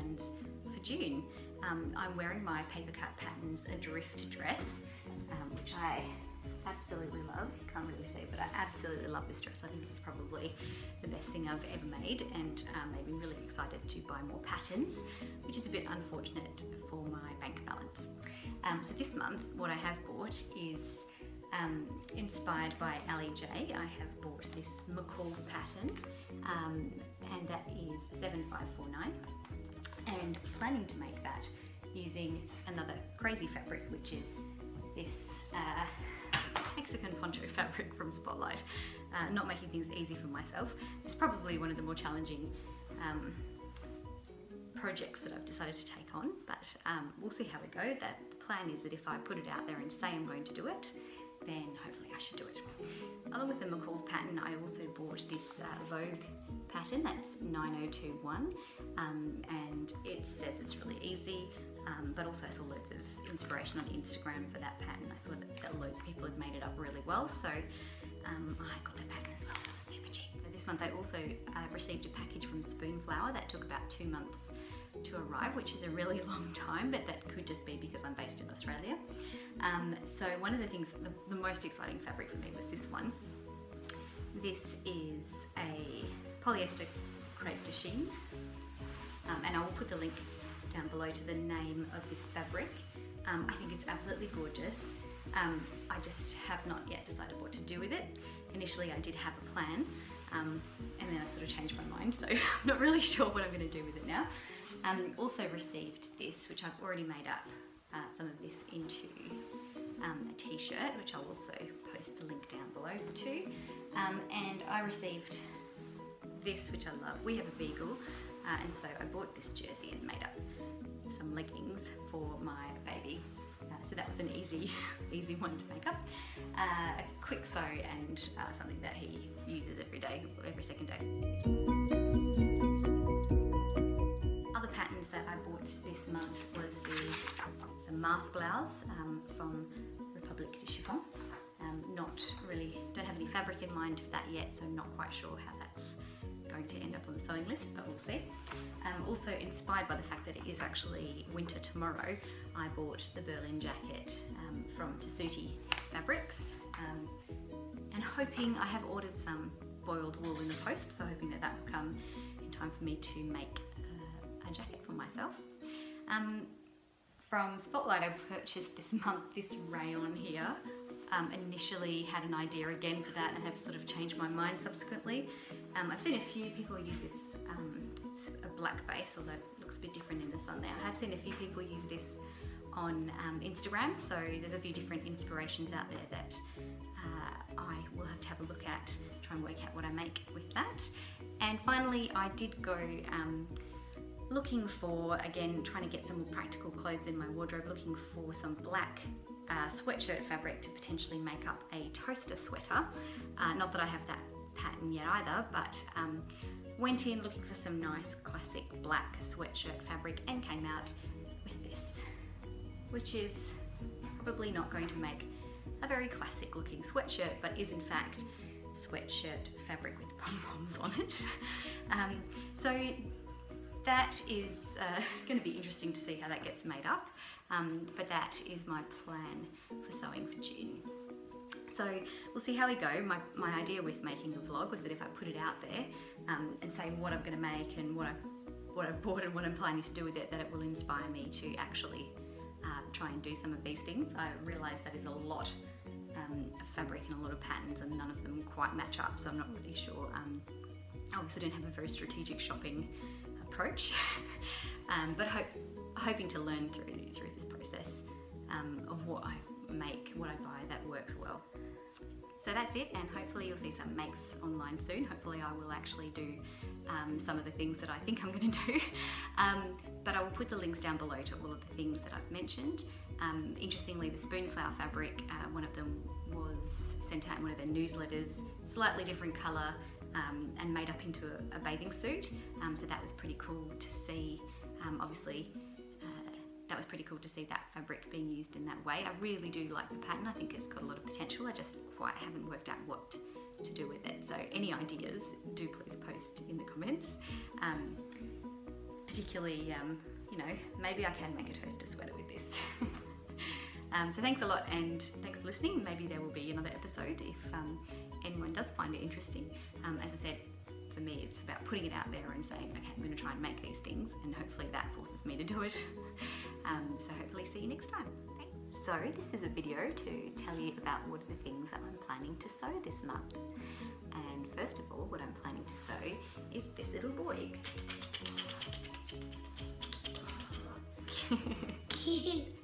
patterns for June. I'm wearing my Paper Cut Patterns Adrift dress, which I absolutely love. You can't really see, but I absolutely love this dress. I think it's probably the best thing I've ever made, and made me really excited to buy more patterns, which is a bit unfortunate for my bank balance. So this month, what I have bought is inspired by Ali J. I have bought this McCall's pattern, and that is 7549, and planning to make that using another crazy fabric, which is this Mexican poncho fabric from Spotlight. Not making things easy for myself. It's probably one of the more challenging projects that I've decided to take on, but we'll see how we go. The plan is that if I put it out there and say I'm going to do it, then hopefully I should do it. Along with the McCall's pattern, I also bought this Vogue pattern, that's 9021, and it says it's really easy, but also I saw loads of inspiration on Instagram for that pattern. I thought that loads of people had made it up really well, so I got that pattern as well. It was super cheap. So this month I also received a package from Spoonflower that took about 2 months to arrive, which is a really long time, but that could just be because I'm based in Australia. So one of the things, the most exciting fabric for me was this one. This is a polyester crepe de chine, and I will put the link down below to the name of this fabric. I think it's absolutely gorgeous. I just have not yet decided what to do with it. Initially I did have a plan, and then I sort of changed my mind, so I'm not really sure what I'm going to do with it now. Also received this, which I've already made up some of this into a t-shirt, which I'll also post the link down below too. And I received this, which I love. We have a beagle, and so I bought this jersey and made up some leggings for my baby. So that was an easy one to make up. A quick sew and something that he uses every day, every second day. Other patterns that I bought this month was the Marthe blouse from Republic du Chiffon. Don't have any fabric in mind for that yet, so I'm not quite sure how that's going to end up on the sewing list, but we'll see. Also inspired by the fact that it is actually winter tomorrow, I bought the Berlin jacket from Tessuti Fabrics, and hoping, I have ordered some boiled wool in the post, so hoping that that will come in time for me to make a jacket for myself. From Spotlight I purchased this month this rayon here. Initially had an idea again for that and have sort of changed my mind subsequently. I've seen a few people use this, it's a black base, although it looks a bit different in the sun there. I have seen a few people use this on Instagram, so there's a few different inspirations out there that I will have to have a look at, try and work out what I make with that. And finally I did go looking for, again, trying to get some more practical clothes in my wardrobe, looking for some black sweatshirt fabric to potentially make up a toaster sweater. Not that I have that pattern yet either, but went in looking for some nice classic black sweatshirt fabric and came out with this, which is probably not going to make a very classic looking sweatshirt, but is in fact sweatshirt fabric with pom-poms on it. So that is going to be interesting to see how that gets made up, but that is my plan for sewing for June. So we'll see how we go. My idea with making a vlog was that if I put it out there and say what I'm going to make and what I've bought and what I'm planning to do with it, that it will inspire me to actually try and do some of these things. I realise that is a lot of fabric and a lot of patterns, and none of them quite match up, so I'm not really sure. I obviously don't have a very strategic shopping approach, but hoping to learn through this process of what I make, what I buy that works well. So that's it, and hopefully you'll see some makes online soon. Hopefully I will actually do some of the things that I think I'm going to do, but I will put the links down below to all of the things that I've mentioned. Interestingly, the Spoonflower fabric, one of them was sent out in one of their newsletters, slightly different colour, and made up into a bathing suit, so that was pretty cool to see. Obviously that was pretty cool to see that fabric being used in that way. I really do like the pattern. I think it's got a lot of potential. I just quite haven't worked out what to do with it. So any ideas, do please post in the comments. particularly, you know, maybe I can make a toaster sweater with this. So thanks a lot, and thanks for listening. Maybe there will be another episode if anyone does find it interesting. As I said, for me it's about putting it out there and saying, okay, I'm going to try and make these things, and hopefully that forces me to do it. So hopefully see you next time. Okay. So this is a video to tell you about what are the things that I'm planning to sew this month. And first of all, what I'm planning to sew is this little boy.